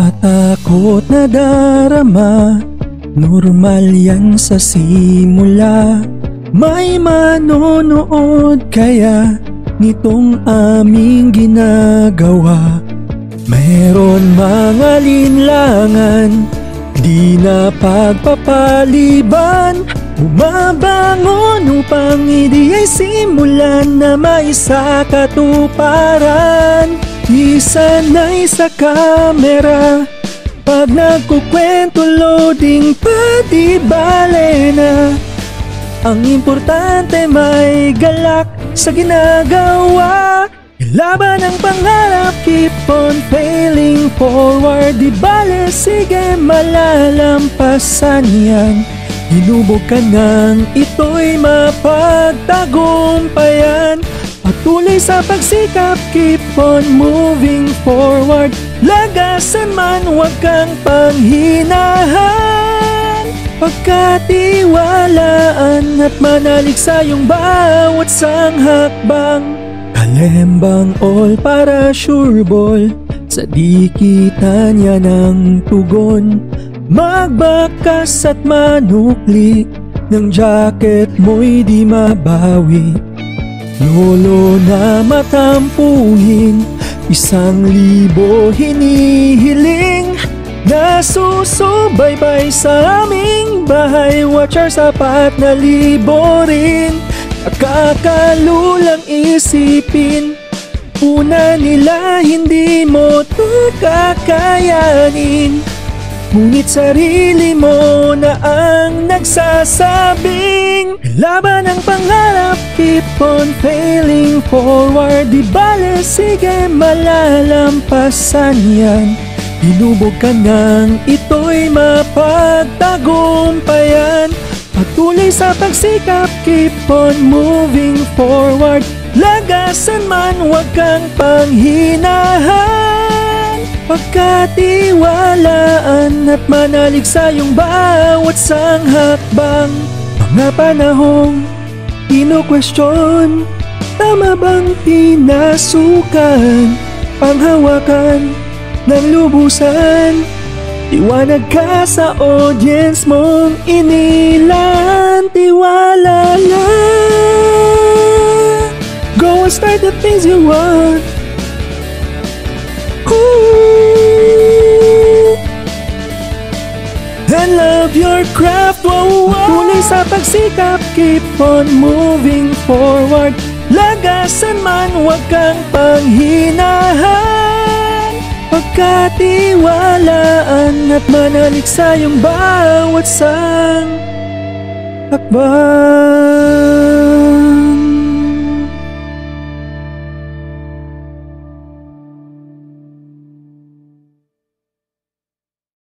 takot na darama, normal yan sa simula. May manonood kaya nitong aming ginagawa. Meron mga linlangan, di na pagpapaliban. Bumabangon upang idiya'y simulan na may sa katuparan. Isanay sa kamera, pag nagkukwento loading pa di bale na. Ang importante may galak sa ginagawa. Ilaban ang pangarap, keep on failing forward. Di bale, sige malalampasan yan. Hinubog ka nang ito'y mapagtagumpayan. Patuloy sa pagsikap, keep on moving forward. Lagasan man, huwag kang panghinahan. Pagkatiwalaan at manalig sa iyong bawat sanghakbang. Kalembang all para sure ball, sa dikitan niya ng tugon. Magbakas at manukli, ng jacket mo'y di mabawi. Lolo na matampuhin, 1,000 hinihiling. Nasusubaybay sa aming bahay, watcher sapat na libo rin. Nakakalulang isipin, una nila hindi mo ito kakayanin. Ngunit sarili mo na ang nagsasabing laban ang pangarap, keep on failing forward. Di bale, sige malalampasan yan. Hinubog ka nang ito'y mapagtagumpayan. Patuloy sa pagsikap, keep on moving forward. Lagasan man, huwag kang panghinahan. Pagkatiwalaan at manalig sa iyong bawat sanghakbang. Mga panahong ino-question, tama bang pinasukan? Panghawakan ng lubusan, iwanag ka sa audience mong inilan. Tiwala lang, go and start the things you want. And love your craft, wow, wow. Patuloy sa pagsikap, keep on moving forward. Lagasan man, huwag kang panghinahan. Pagkatiwalaan at manalig sa iyong bawat sang hakbang.